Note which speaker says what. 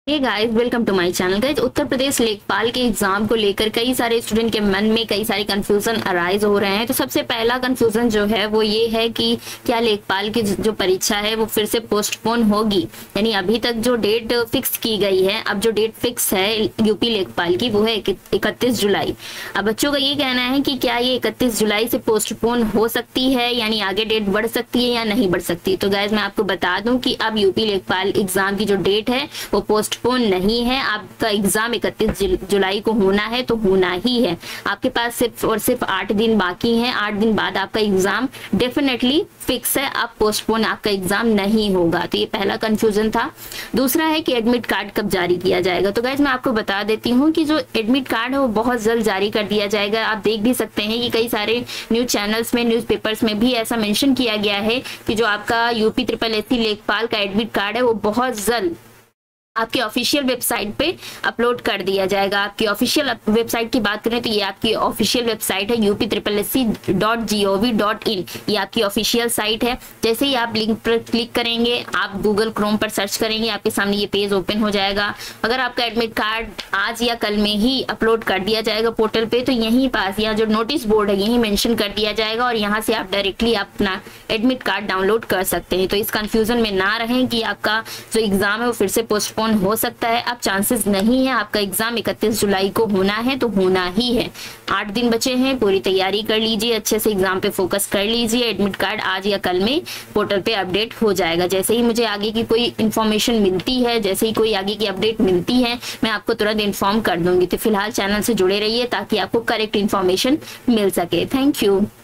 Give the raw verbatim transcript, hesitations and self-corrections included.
Speaker 1: Hey guys, welcome to my channel. Guys, Uttar Pradesh लेखपाल के exam को लेकर कई सारे स्टूडेंट के मन में कई सारे कंफ्यूजन अराइज हो रहे हैं। तो सबसे पहला कंफ्यूजन जो है वो ये है कि क्या लेखपाल की जो परीक्षा है वो फिर से पोस्टपोन होगी। यानी अभी तक जो डेट फिक्स की गई है, अब जो डेट फिक्स है यूपी लेखपाल की वो है इकतीस जुलाई। अब बच्चों का ये कहना है कि क्या ये इकतीस जुलाई से पोस्टपोन हो सकती है, यानी आगे डेट बढ़ सकती है या नहीं बढ़ सकती। तो गाइस, मैं आपको बता दूं कि अब यूपी लेखपाल एग्जाम की जो डेट है वो पोस्ट पोस्टपोन नहीं है। आपका एग्जाम इकतीस जुलाई को होना है तो होना ही है। आपके पास सिर्फ और सिर्फ आठ दिन बाकी हैं। आठ दिन बाद आपका एग्जाम डेफिनेटली फिक्स है। अब पोस्टपोन आपका एग्जाम नहीं होगा। तो ये पहला कंफ्यूजन था। दूसरा है कि एडमिट कार्ड कब जारी किया जाएगा। तो गाइस, मैं आपको बता देती हूँ कि जो एडमिट कार्ड है वो बहुत जल्द जारी कर दिया जाएगा। आप देख भी सकते हैं कि कई सारे न्यूज चैनल्स में, न्यूज पेपर्स में भी ऐसा मेंशन किया गया है कि जो आपका यूपी ट्रिपल एस सी लेखपाल का एडमिट कार्ड है वो बहुत जल्द आपके ऑफिशियल वेबसाइट पे अपलोड कर दिया जाएगा। आपकी ऑफिशियल वेबसाइट की बात करें तो ये आपकी ऑफिशियल वेबसाइट है UP triple S C dot G O V dot in. ये आपकी ऑफिशियल साइट है। जैसे ही आप लिंक पर क्लिक करेंगे, आप गूगल क्रोम पर सर्च करेंगे, आपके सामने ये पेज ओपन हो जाएगा। अगर आपका एडमिट कार्ड आज या कल में ही अपलोड कर दिया जाएगा पोर्टल पे, तो यहीं पास यहाँ जो नोटिस बोर्ड है यही मेंशन कर दिया जाएगा और यहाँ से आप डायरेक्टली अपना एडमिट कार्ड डाउनलोड कर सकते हैं। तो इस कंफ्यूजन में ना रहें कि आपका जो एग्जाम है वो फिर से पोस्टपोन हो सकता है। अब चांसेस नहीं है। आपका एग्जाम इकतीस जुलाई को होना है तो होना ही है। आठ दिन बचे हैं, पूरी तैयारी कर लीजिए, अच्छे से एग्जाम पे फोकस कर लीजिए। एडमिट कार्ड आज या कल में पोर्टल पे अपडेट हो जाएगा। जैसे ही मुझे आगे की कोई इन्फॉर्मेशन मिलती है, जैसे ही कोई आगे की अपडेट मिलती है, मैं आपको तुरंत इन्फॉर्म कर दूंगी। तो फिलहाल चैनल से जुड़े रहिए ताकि आपको करेक्ट इन्फॉर्मेशन मिल सके। Thank you.